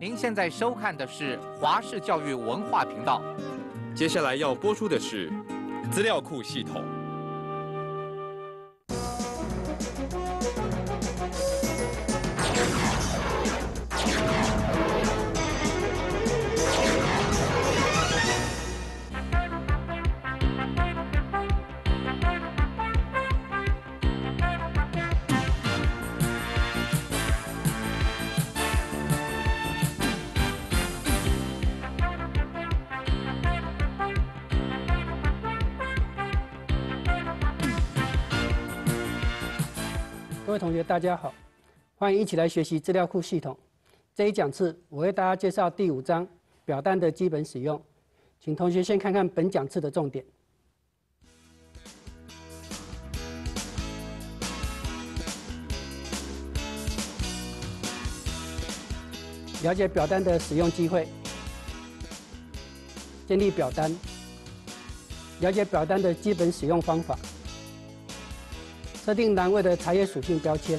您现在收看的是华视教育文化频道。 接下来要播出的是资料库系统。 各位同学，大家好，欢迎一起来学习资料库系统。这一讲次，我为大家介绍第5章表单的基本使用。请同学先看看本讲次的重点。了解表单的使用机会，建立表单，了解表单的基本使用方法。设定栏位的查阅属性标签，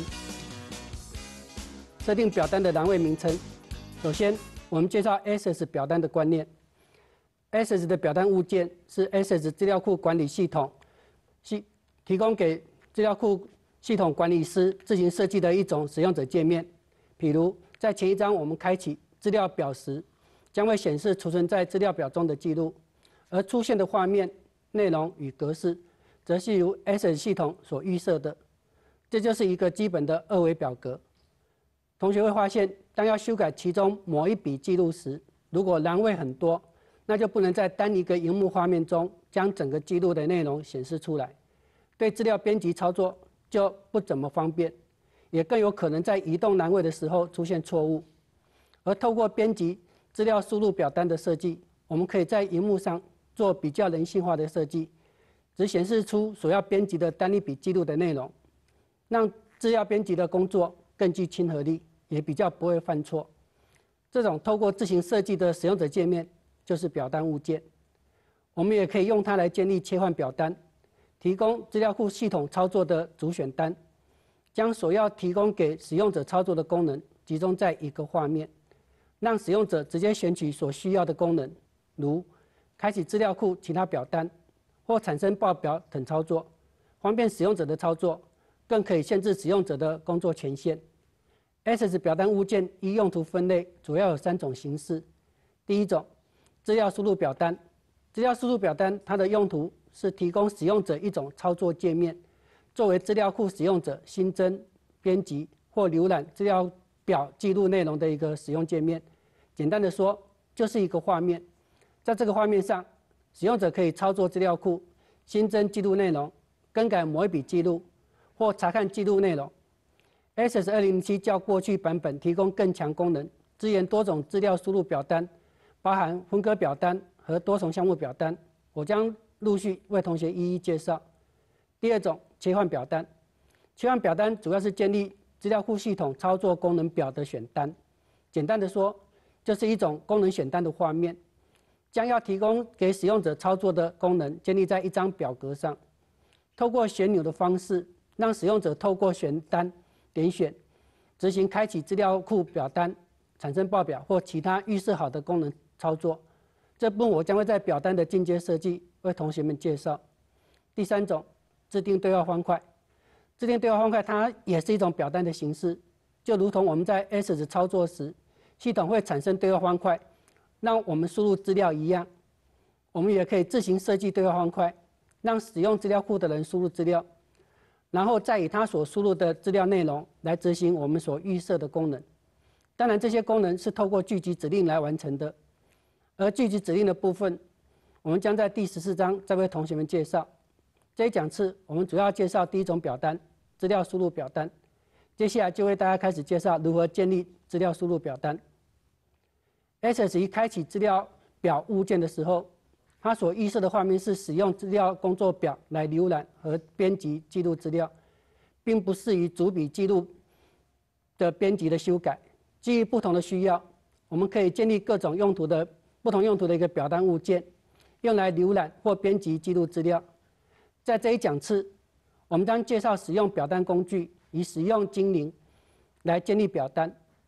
设定表单的栏位名称。首先，我们介绍 Access 表单的观念。Access 的表单物件是 Access 资料库管理系统提供给资料库系统管理师自行设计的一种使用者界面。譬如，在前一章我们开启资料表时，将会显示储存在资料表中的记录，而出现的画面、内容与格式则是由 Access 系统所预设的，这就是一个基本的2维表格。同学会发现，当要修改其中某一笔记录时，如果栏位很多，那就不能在单一个萤幕画面中将整个记录的内容显示出来，对资料编辑操作就不怎么方便，也更有可能在移动栏位的时候出现错误。而透过编辑资料输入表单的设计，我们可以在萤幕上做比较人性化的设计，只显示出所要编辑的单一笔记录的内容，让资料编辑的工作更具亲和力，也比较不会犯错。这种透过自行设计的使用者界面就是表单物件。我们也可以用它来建立切换表单，提供资料库系统操作的主选单，将所要提供给使用者操作的功能集中在一个画面，让使用者直接选取所需要的功能，如开启资料库其他表单或产生报表等操作，方便使用者的操作，更可以限制使用者的工作权限。Access 表单物件依用途分类主要有3种形式。第一种，资料输入表单。资料输入表单它的用途是提供使用者一种操作界面，作为资料库使用者新增、编辑或浏览资料表记录内容的一个使用界面。简单的说，就是一个画面，在这个画面上，使用者可以操作资料库，新增记录内容，更改某一笔记录，或查看记录内容。Access 2007较过去版本提供更强功能，支援多种资料输入表单，包含分割表单和多重项目表单。我将陆续为同学一一介绍。第2种，切换表单。切换表单主要是建立资料库系统操作功能表的选单。简单的说，就是一种功能选单的画面，将要提供给使用者操作的功能建立在一张表格上，透过旋钮的方式，让使用者透过选单点选，执行开启资料库表单、产生报表或其他预设好的功能操作。这部分我将会在表单的进阶设计为同学们介绍。第3种，自定对话方块。自定对话方块它也是一种表单的形式，就如同我们在 Access 操作时，系统会产生对话方块，让我们输入资料一样，我们也可以自行设计对话方块，让使用资料库的人输入资料，然后再以他所输入的资料内容来执行我们所预设的功能。当然，这些功能是透过聚集指令来完成的，而聚集指令的部分，我们将在第14章再为同学们介绍。这一讲次我们主要介绍第1种表单，资料输入表单。接下来就为大家开始介绍如何建立资料输入表单。Access 一开启资料表物件的时候，它所预设的画面是使用资料工作表来浏览和编辑记录资料，并不适于主笔记录的编辑的修改。基于不同的需要，我们可以建立各种不同用途的一个表单物件，用来浏览或编辑记录资料。在这一讲次，我们将介绍使用表单工具与使用精灵来建立表单。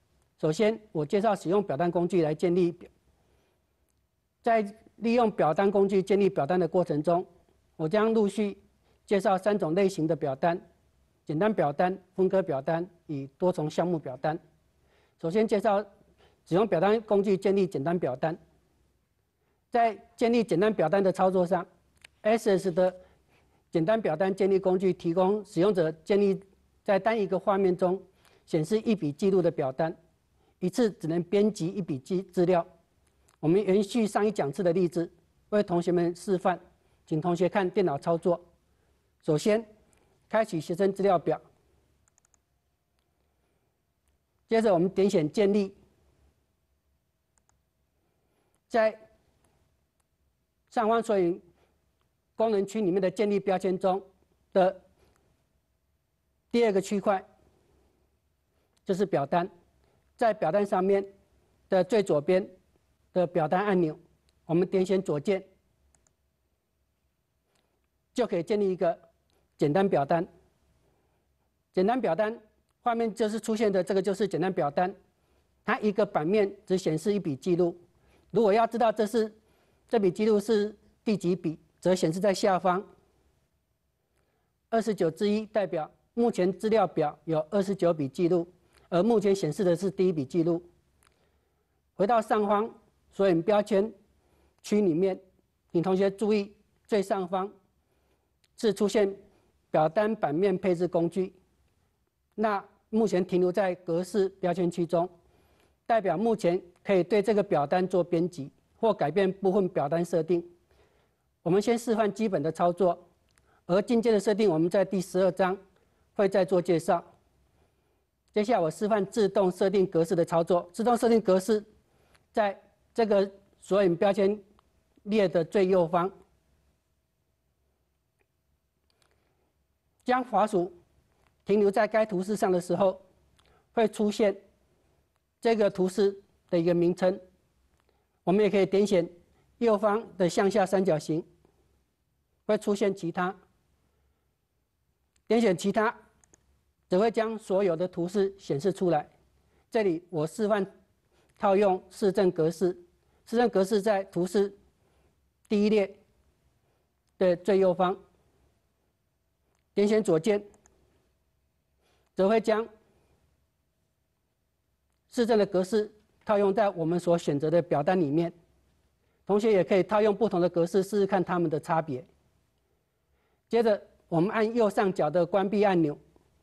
首先，我介绍使用表单工具来建立表。在利用表单工具建立表单的过程中，我将陆续介绍3种类型的表单：简单表单、分割表单与多重项目表单。首先介绍使用表单工具建立简单表单。在建立简单表单的操作上 ，SS 的简单表单建立工具提供使用者建立在单一个画面中显示一笔记录的表单，一次只能编辑一笔资料。我们延续上一讲次的例子，为同学们示范，请同学看电脑操作。首先，开启学生资料表，接着我们点选建立，在上方索引功能区里面的建立标签中的第2个区块就是表单，在表单上面的最左边的表单按钮，我们点选左键，就可以建立一个简单表单。简单表单画面就是出现的这个就是简单表单，它一个版面只显示一笔记录。如果要知道这笔记录是第几笔，则显示在下方。29之1代表目前资料表有29笔记录，而目前显示的是第1笔记录。回到上方索引标签区里面，请同学注意最上方是出现表单版面配置工具，那目前停留在格式标签区中，代表目前可以对这个表单做编辑或改变部分表单设定。我们先示范基本的操作，而进阶的设定我们在第12章会再做介绍。接下来我示范自动设定格式的操作。自动设定格式在这个索引标签列的最右方，将滑鼠停留在该图示上的时候，会出现这个图示的一个名称。我们也可以点选右方的向下三角形，会出现其他。点选其他，只会将所有的图示显示出来。这里我示范套用市政格式，市政格式在图示第1列的最右方，点选左键，则会将市政的格式套用在我们所选择的表单里面。同学也可以套用不同的格式试试看它们的差别。接着我们按右上角的关闭按钮，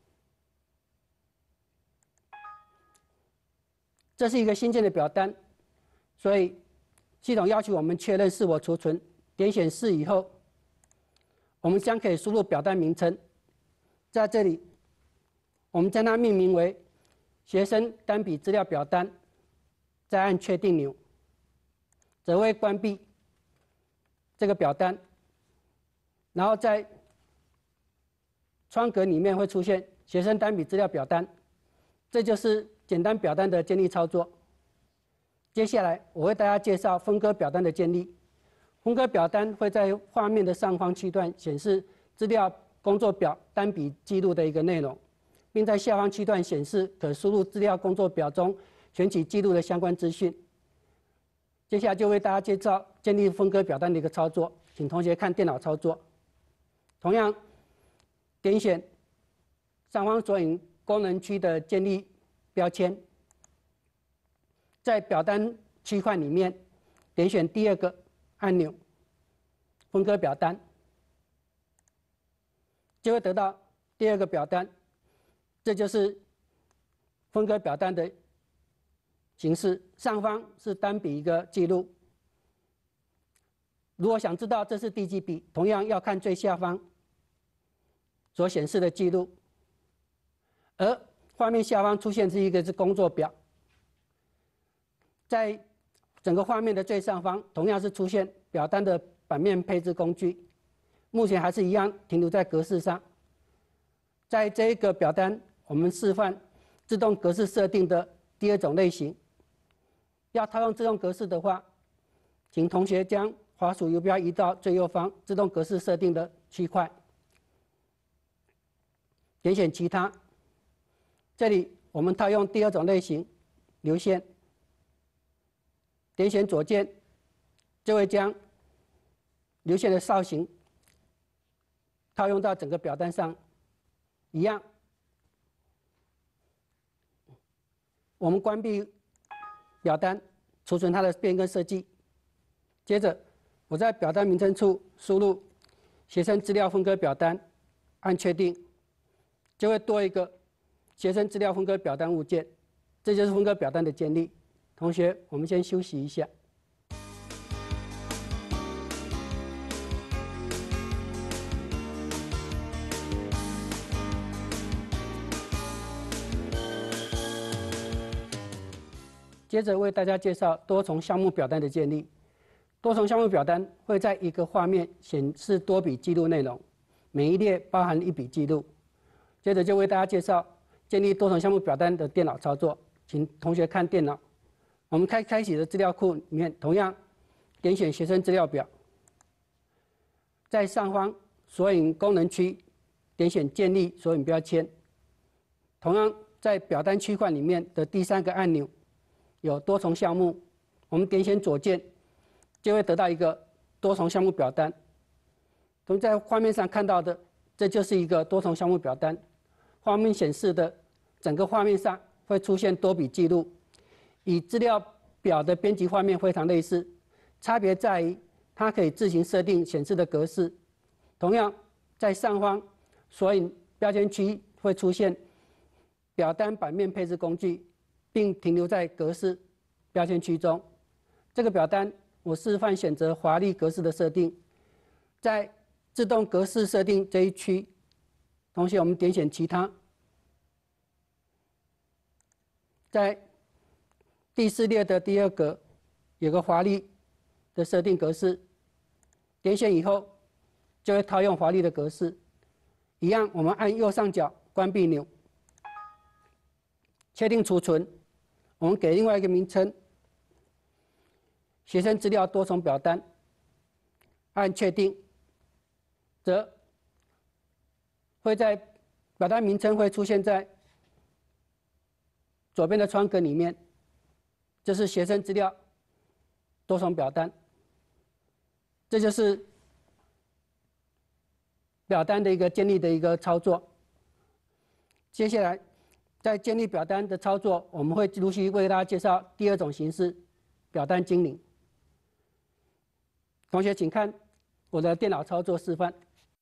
这是一个新建的表单，所以系统要求我们确认是否储存。点选是以后，我们将可以输入表单名称。在这里，我们将它命名为学生单笔资料表单，再按确定钮，则会关闭这个表单，然后在窗格里面会出现学生单笔资料表单，这就是简单表单的建立操作。接下来我为大家介绍分割表单的建立。分割表单会在画面的上方区段显示资料工作表单笔记录的一个内容，并在下方区段显示可输入资料工作表中选取记录的相关资讯。接下来就为大家介绍建立分割表单的一个操作，请同学看电脑操作。同样，点选上方索引功能区的建立标签，在表单区块里面点选第2个按钮分割表单，就会得到第2个表单，这就是分割表单的形式。上方是单笔一个记录，如果想知道这是第几笔，同样要看最下方所显示的记录。而画面下方出现是一个是工作表，在整个画面的最上方同样是出现表单的版面配置工具，目前还是一样停留在格式上。在这一个表单，我们示范自动格式设定的第2种类型。要套用自动格式的话，请同学将滑鼠游标移到最右方自动格式设定的区块，点选其他。这里我们套用第2种类型流线，点选左键，就会将流线的造型套用到整个表单上，一样。我们关闭表单，储存它的变更设计。接着，我在表单名称处输入学生资料分割表单，按确定，就会多一个学生资料分割表单物件，这就是分割表单的建立。同学，我们先休息一下。接着为大家介绍多重项目表单的建立。多重项目表单会在一个画面显示多笔记录内容，每一列包含一笔记录。接着就为大家介绍建立多重项目表单的电脑操作，请同学看电脑。我们开启的资料库里面，同样点选学生资料表，在上方索引功能区点选建立索引标签。同样在表单区块里面的第3个按钮有多重项目，我们点选左键，就会得到一个多重项目表单。我们在画面上看到的，这就是一个多重项目表单。画面显示的整个画面上会出现多笔记录，与资料表的编辑画面非常类似，差别在于它可以自行设定显示的格式。同样，在上方索引标签区会出现表单版面配置工具，并停留在格式标签区中。这个表单我示范选择华丽格式的设定，在自动格式设定这一区，同学我们点选其他，在第4列的第2格有个华丽的设定格式，点选以后就会套用华丽的格式。一样，我们按右上角关闭钮，确定储存，我们给另外一个名称学生资料多重表单，按确定，则会在表单名称会出现在左边的窗格里面，这是学生资料多重表单，这就是表单的一个建立的一个操作。接下来，在建立表单的操作，我们会陆续为大家介绍第2种形式——表单精灵。同学，请看我的电脑操作示范。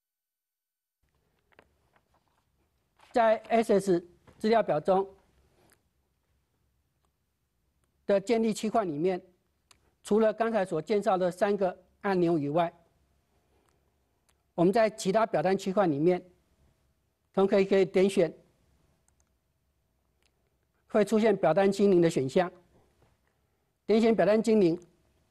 在 SS 资料表中的建立区块里面，除了刚才所介绍的3个按钮以外，我们在其他表单区块里面，同学可以点选，会出现表单精灵的选项。点选表单精灵，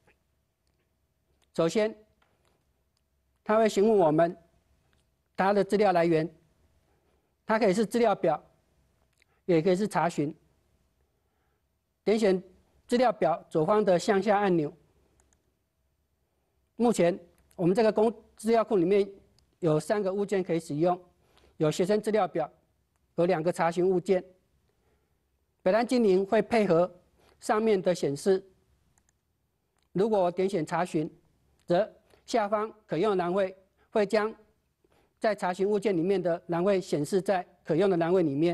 首先，它会询问我们它的资料来源，它可以是资料表，也可以是查询。点选资料表左方的向下按钮。目前我们这个资料库里面有3个物件可以使用，有学生资料表，有2个查询物件。表单精灵会配合上面的显示。如果我点选查询，则下方可用栏位会将在查询物件里面的栏位显示在可用的栏位里面。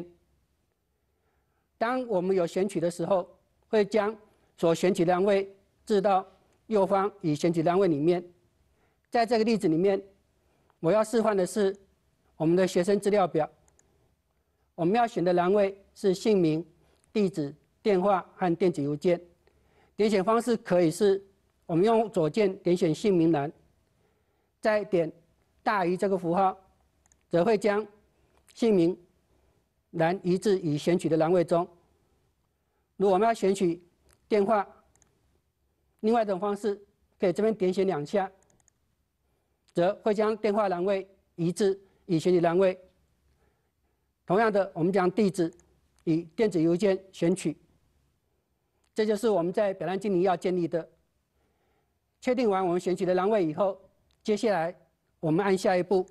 当我们有选取的时候，会将所选取的栏位置到右方已选取栏位里面。在这个例子里面，我要示范的是我们的学生资料表。我们要选的栏位是姓名、地址、电话和电子邮件。点选方式可以是我们用左键点选姓名栏，再点大于这个符号，则会将姓名栏移至已选取的栏位中。如果我们要选取电话，另外一种方式可以这边点选2下，则会将电话栏位移至已选取栏位。同样的，我们将地址与电子邮件选取。这就是我们在表单精灵要建立的。确定完我们选取的栏位以后，接下来我们按下一步。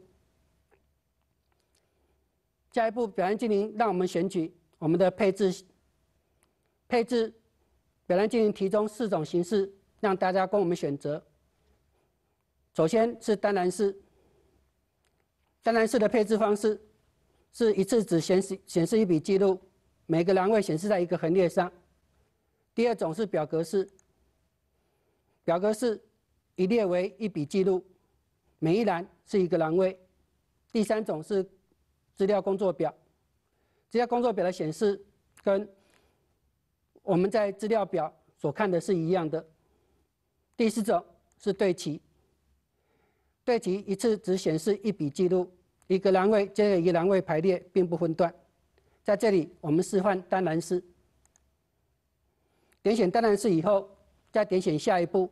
下一步表单精灵让我们选取我们的配置配置表单经理提供4种形式，让大家供我们选择。首先是单栏式，单栏式的配置方式是一次只显示一笔记录，每个栏位显示在一个横列上。第二种是表格式，表格式一列为一笔记录，每一栏是一个栏位。第三种是资料工作表，资料工作表的显示跟我们在资料表所看的是一样的。第四种是对齐，对齐一次只显示一笔记录，一个栏位接着一个栏位排列，并不分段。在这里我们示范单栏式，点选单栏式以后，再点选下一步。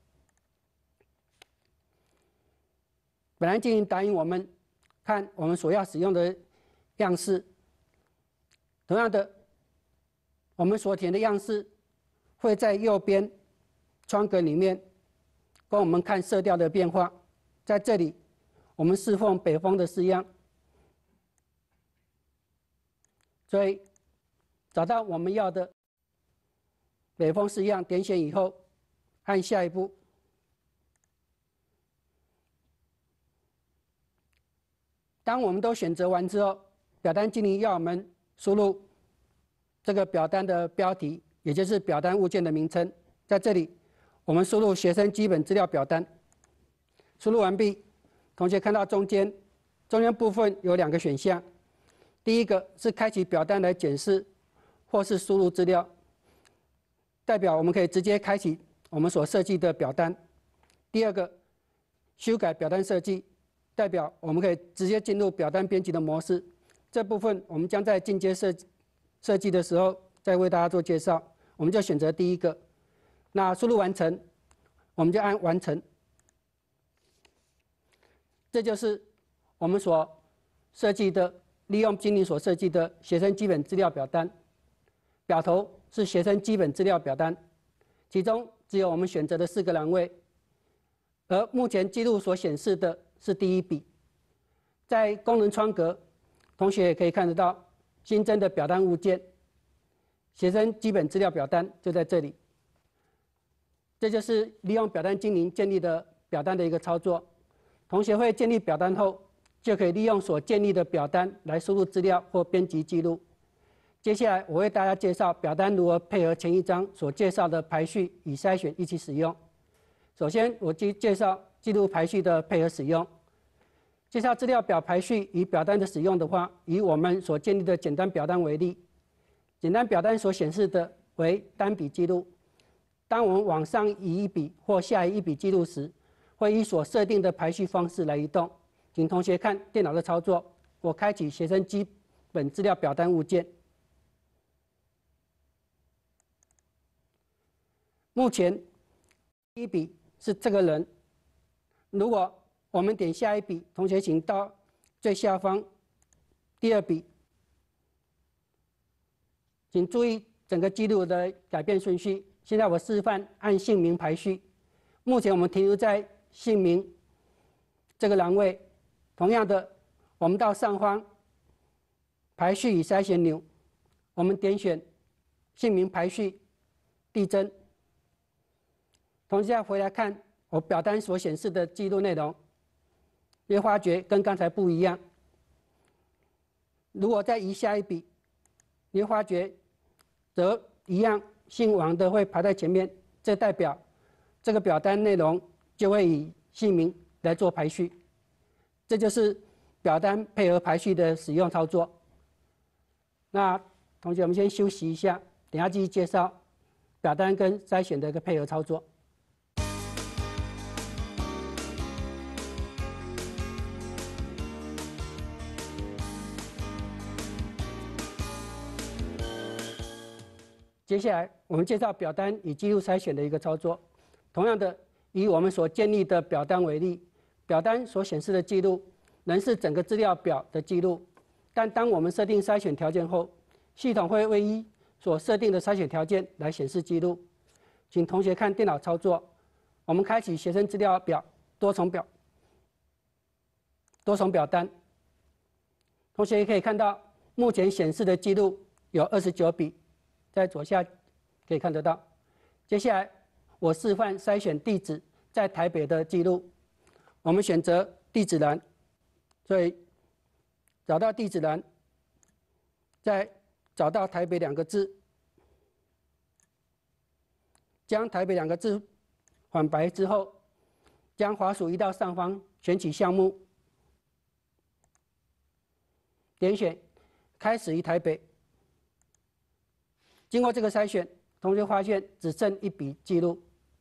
表单经理导引我们看我们所要使用的样式。同样的，我们所填的样式会在右边窗格里面供我们看色调的变化。在这里，我们示范北风的式样。所以找到我们要的北风式样，点选以后，按下一步。当我们都选择完之后，表单经理要我们输入这个表单的标题，也就是表单物件的名称。在这里，我们输入学生基本资料表单。输入完毕，同学看到中间部分有2个选项，第一个是开启表单来检视或是输入资料，代表我们可以直接开启我们所设计的表单。第二个，修改表单设计，代表我们可以直接进入表单编辑的模式。这部分我们将在进阶设计的时候再为大家做介绍。我们就选择第一个，那输入完成，我们就按完成。这就是我们所设计的，利用经理所设计的学生基本资料表单。表头是学生基本资料表单，其中只有我们选择的4个栏位，而目前记录所显示的是第一笔。在功能窗格，同学也可以看得到新增的表单物件，学生基本资料表单就在这里。这就是利用表单精灵建立的表单的一个操作。同学会建立表单后，就可以利用所建立的表单来输入资料或编辑记录。接下来我为大家介绍表单如何配合前一章所介绍的排序与筛选一起使用。首先，我介绍记录排序的配合使用。介绍资料表排序与表单的使用的话，以我们所建立的简单表单为例，简单表单所显示的为单笔记录。当我们往上移一笔或下移一笔记录时，会依所设定的排序方式来移动。请同学看电脑的操作。我开启学生基本资料表单物件。目前第一笔是这个人，如果我们点下一笔，同学请到最下方第2笔，请注意整个记录的改变顺序。现在我示范按姓名排序。目前我们停留在姓名这个栏位。同样的，我们到上方排序与筛选钮，我们点选姓名排序递增。同时再回来看我表单所显示的记录内容，你会发觉跟刚才不一样。如果再移下一笔，你会发觉则一样，姓王的会排在前面，这代表这个表单内容就会以姓名来做排序。这就是表单配合排序的使用操作。那同学，我们先休息一下，等下继续介绍表单跟筛选的一个配合操作。接下来我们介绍表单与记录筛选的一个操作。同样的，以我们所建立的表单为例，表单所显示的记录仍是整个资料表的记录，但当我们设定筛选条件后，系统会依所设定的筛选条件来显示记录。请同学看电脑操作。我们开启学生资料表多重表单。同学也可以看到，目前显示的记录有29笔，在左下可以看得到。接下来我示范筛选地址在台北的记录。我们选择地址栏，所以找到地址栏，再找到台北2个字，将台北2个字反白之后，将滑鼠移到上方，选取项目，点选开始于台北。经过这个筛选，同学发现只剩1笔记录。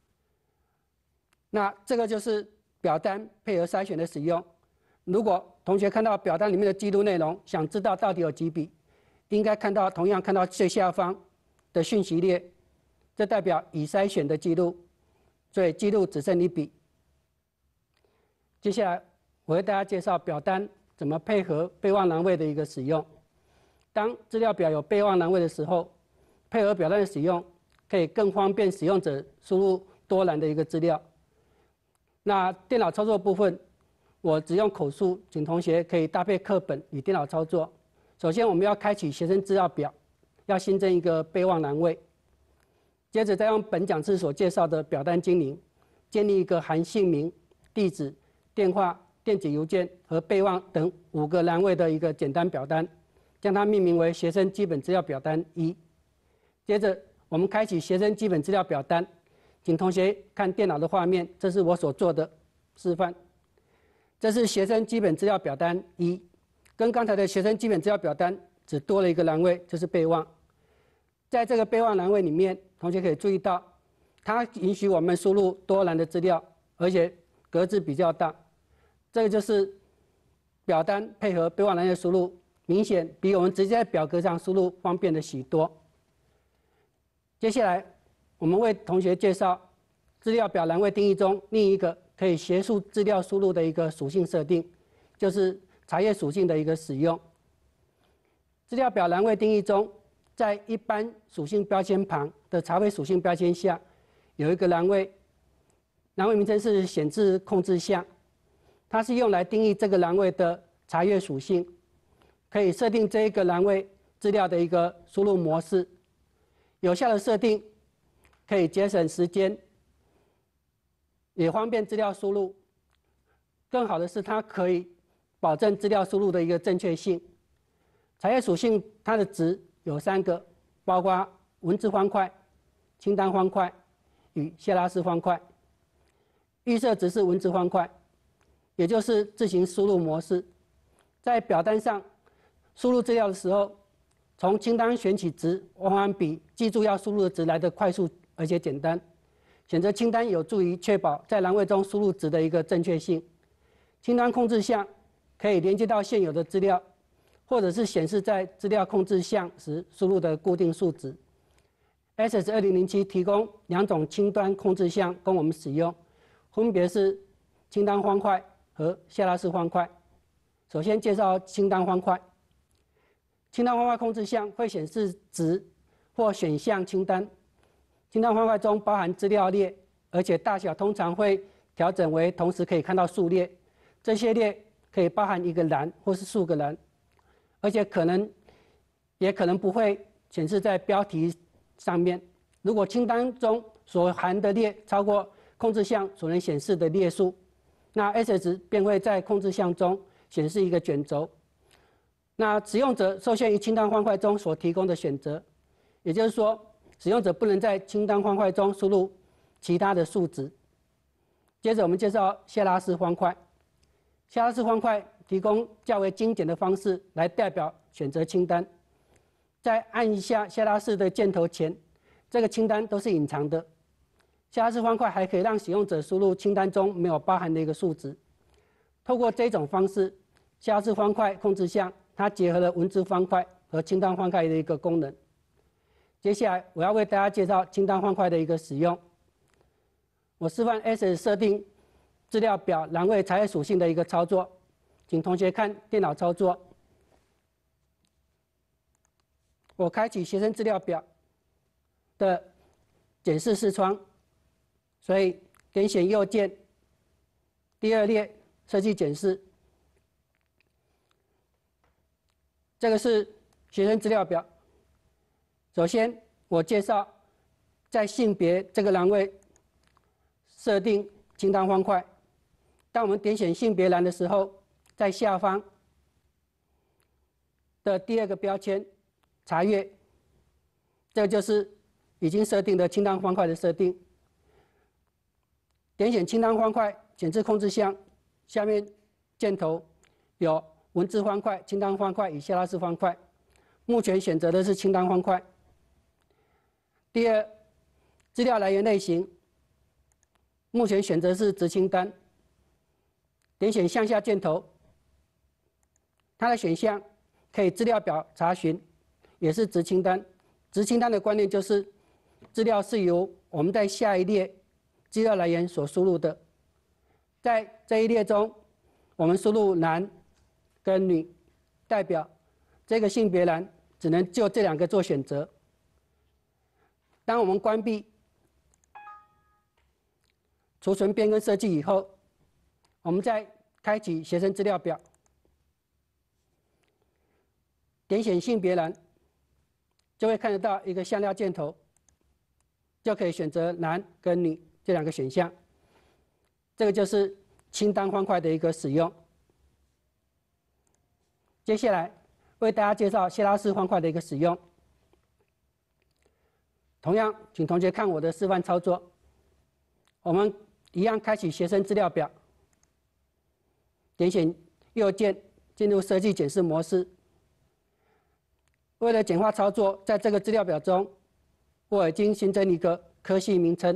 那这个就是表单配合筛选的使用。如果同学看到表单里面的记录内容，想知道到底有几笔，应该同样看到最下方的讯息列，这代表已筛选的记录，所以记录只剩1笔。接下来我为大家介绍表单怎么配合备忘栏位的一个使用。当资料表有备忘栏位的时候，配合表单的使用，可以更方便使用者输入多栏的一个资料。那电脑操作部分，我只用口述，请同学可以搭配课本与电脑操作。首先，我们要开启学生资料表，要新增一个备忘栏位。接着，再用本讲师所介绍的表单精灵，建立一个含姓名、地址、电话、电子邮件和备忘等5个栏位的一个简单表单，将它命名为学生基本资料表单1。接着，我们开启学生基本资料表单，请同学看电脑的画面，这是我所做的示范。这是学生基本资料表单1，跟刚才的学生基本资料表单只多了一个栏位，就是备忘。在这个备忘栏位里面，同学可以注意到，它允许我们输入多栏的资料，而且格子比较大。这个就是表单配合备忘栏位的输入，明显比我们直接在表格上输入方便了许多。接下来，我们为同学介绍资料表栏位定义中另一个可以协助资料输入的一个属性设定，就是查阅属性的一个使用。资料表栏位定义中，在一般属性标签旁的查阅属性标签下，有一个栏位，栏位名称是显示控制项，它是用来定义这个栏位的查阅属性，可以设定这一个栏位资料的一个输入模式。有效的设定可以节省时间，也方便资料输入。更好的是，它可以保证资料输入的一个正确性。查阅属性它的值有3个，包括文字方块、清单方块与谢拉式方块。预设值是文字方块，也就是自行输入模式。在表单上输入资料的时候，从清单选取值往往比记住要输入的值来得快速而且简单。选择清单有助于确保在栏位中输入值的一个正确性。清单控制项可以连接到现有的资料，或者是显示在资料控制项时输入的固定数值。SS2007 提供2种清单控制项供我们使用，分别是清单方块和谢拉式方块。首先介绍清单方块。清单方块控制项会显示值或选项清单。清单方块中包含资料列，而且大小通常会调整为同时可以看到数列。这些列可以包含1个栏或是数个栏，而且也可能不会显示在标题上面。如果清单中所含的列超过控制项所能显示的列数，那 SS 便会在控制项中显示一个卷轴。那使用者受限于清单方块中所提供的选择，也就是说，使用者不能在清单方块中输入其他的数值。接着我们介绍谢拉式方块。谢拉式方块提供较为精简的方式来代表选择清单。在按一下谢拉式的箭头前，这个清单都是隐藏的。谢拉式方块还可以让使用者输入清单中没有包含的一个数值。透过这种方式，谢拉式方块控制项它结合了文字方块和清单方块的一个功能。接下来我要为大家介绍清单方块的一个使用。我示范 SS 设定资料表栏位查阅属性的一个操作，请同学看电脑操作。我开启学生资料表的检视视窗，所以点选右键，第2列设计检视。这个是学生资料表。首先，我介绍在性别这个栏位设定清单方块。当我们点选性别栏的时候，在下方的第2个标签查阅，这就是已经设定的清单方块的设定。点选清单方块显示控制项，下面箭头有文字方块、清单方块与下拉式方块。目前选择的是清单方块。第2，资料来源类型，目前选择是直清单。点选向下箭头，它的选项可以资料表查询，也是直清单。直清单的观念就是资料是由我们在下一列资料来源所输入的。在这一列中，我们输入男跟女，代表这个性别栏只能就这2个做选择。当我们关闭储存变更设计以后，我们再开启学生资料表，点选性别栏，就会看得到一个向量箭头，就可以选择男跟女这2个选项。这个就是清单方块的一个使用。接下来为大家介绍谢拉式方块的一个使用。同样，请同学看我的示范操作。我们一样开启学生资料表，点选右键进入设计检视模式。为了简化操作，在这个资料表中，我已经新增一个科系名称。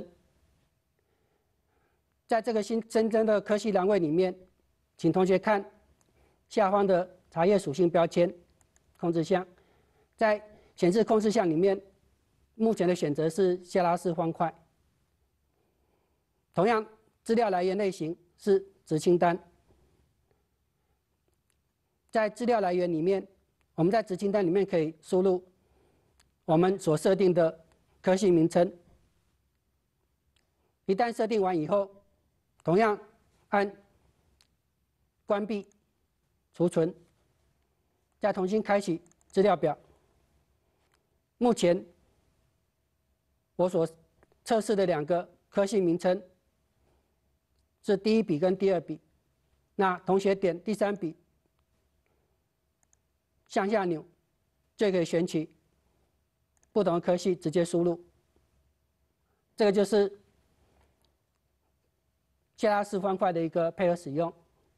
在这个新增的科系栏位里面，请同学看下方的查阅属性标签控制项，在显示控制项里面，目前的选择是谢拉式方块。同样，资料来源类型是直清单。在资料来源里面，我们在直清单里面可以输入我们所设定的科系名称。一旦设定完以后，同样按关闭、储存，再重新开启资料表。目前我所测试的2个科系名称是第1笔跟第2笔。那同学点第3笔，向下扭，就可以选取不同的科系直接输入。这个就是谢拉式方块的一个配合使用。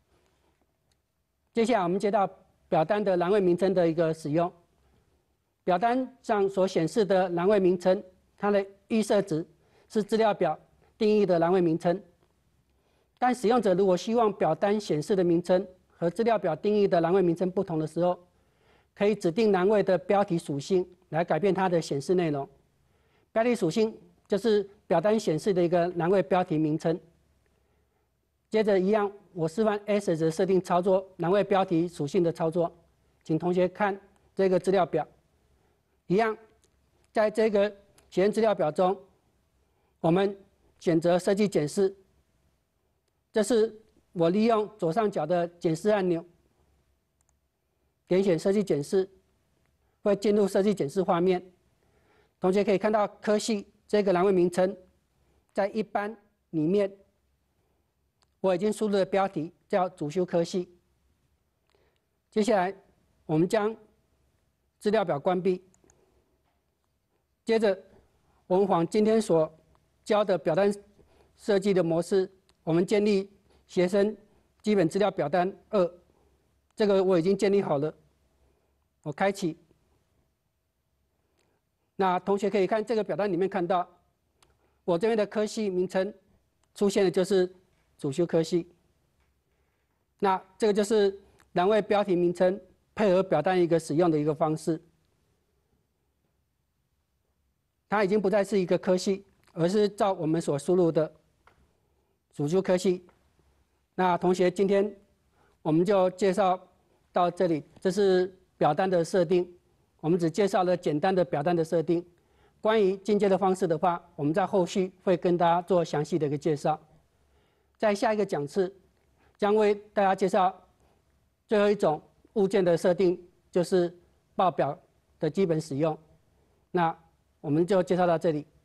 接下来我们接到表单的栏位名称的一个使用。表单上所显示的栏位名称，它的预设值是资料表定义的栏位名称。但使用者如果希望表单显示的名称和资料表定义的栏位名称不同的时候，可以指定栏位的标题属性来改变它的显示内容。标题属性就是表单显示的一个栏位标题名称。接着一样，我示范 Access 的设定操作栏位标题属性的操作，请同学看这个资料表。一样，在这个学员资料表中，我们选择设计检视。这是我利用左上角的检视按钮，点选设计检视，会进入设计检视画面。同学可以看到科系这个栏位名称，在一般里面，我已经输入了标题叫主修科系。接下来，我们将资料表关闭。接着，我们往今天所教的表单设计的模式，我们建立学生基本资料表单2，这个我已经建立好了，我开启。那同学可以看这个表单里面看到，我这边的科系名称出现的就是主修科系。那这个就是栏位标题名称配合表单一个使用的一个方式。它已经不再是一个科系，而是照我们所输入的主修科系。那同学，今天我们就介绍到这里，这是表单的设定。我们只介绍了简单的表单的设定。关于进阶的方式的话，我们在后续会跟大家做详细的一个介绍。在下一个讲次，将为大家介绍最后一种物件的设定，就是报表的基本使用。那我们就介绍到这里。